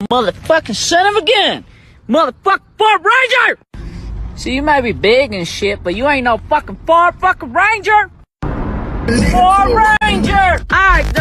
motherfucking son of a gun. Motherfucking Ford Ranger. See, you may be big and shit, but you ain't no fucking Ford fucking Ranger. Ford Ranger. Alright.